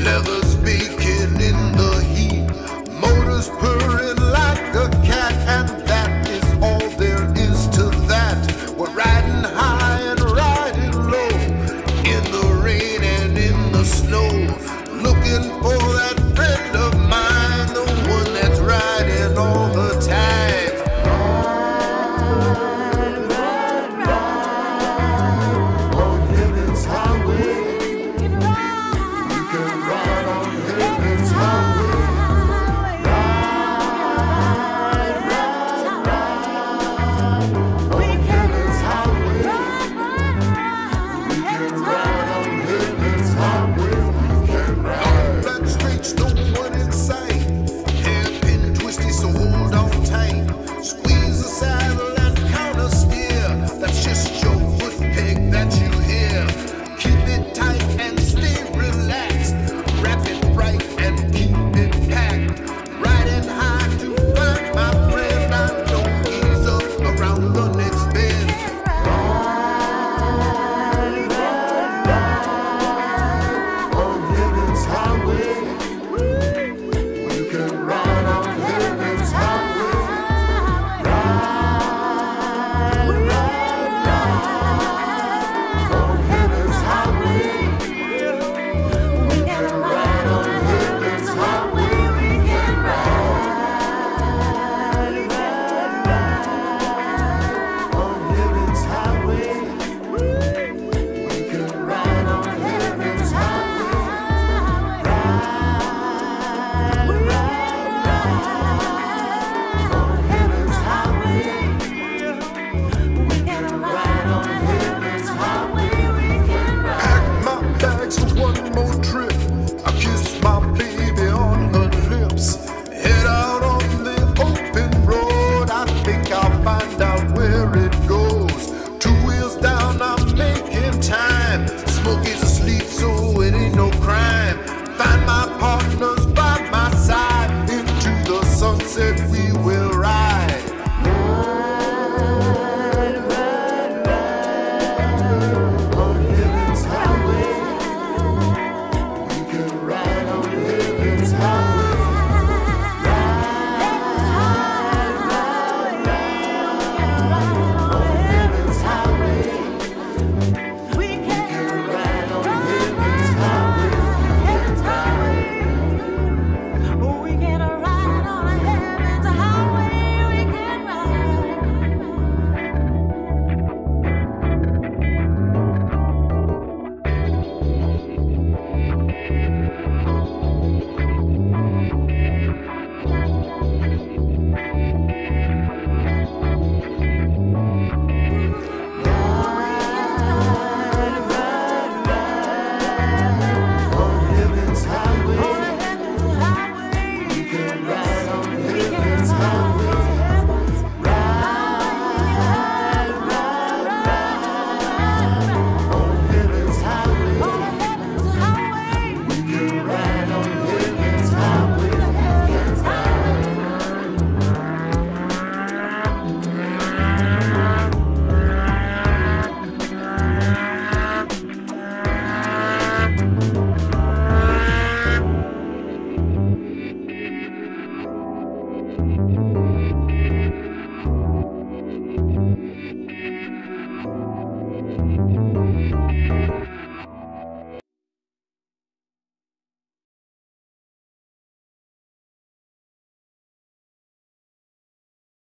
Leather's baking in the heat, motors purring like a cat, and that is all there is to that. We're riding high and riding low, in the rain and in the snow, looking for that friend of mine, the one that's riding all the time. Smokey's asleep, so it ain't no crime. Find my partners by my side. Into the sunset we will ride. Ride, ride, ride on heaven's highway. We can ride on heaven's highway.